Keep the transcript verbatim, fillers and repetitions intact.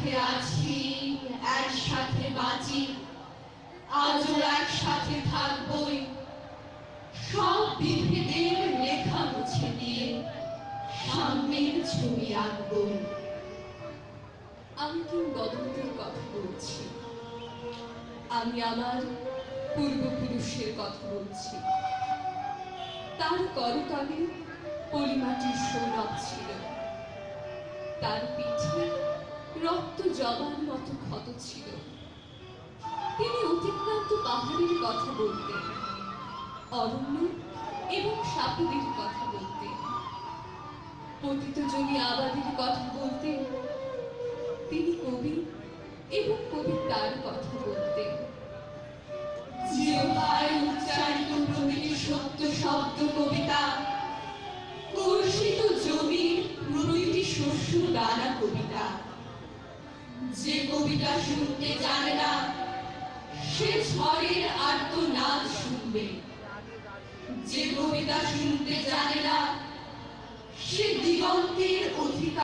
একসাথে আছি, একসাথে বাঁচি, আজও একসাথে থাকবই, সব বিভেদের লেখা মুছে দিয়ে সামনের ছবি আঁকবই। আমি কিংবদন্তির কথা বলছি, আমি আমার পূর্বপুরুষের কথা বলছি। তার করতলে পলিমাটির সৌরভ ছিল, তার পিঠে রক্ত জবার মতো ক্ষত ছিল। তিনি অতিক্রান্ত পাহাড়ের কথা বলতেন, অরণ্য এবং সাপুদের কথা বলতেন, পতিত জমি আবাদের কথা বলতেন। তিনি কবি এবং কবিতার কথা বলতেন। জিহ্বায় উচ্চারিত প্রতিটি সত্য শব্দ কবিতা, কর্ষিত জমির প্রতিটি শস্য দানা কবিতা। যে কবিতা শুনতে জানে না, সে ঝড়ের আর্তনাদ শুনবে। যে কবিতা শুনতে জানে না, সে দিগন্তের অধিকার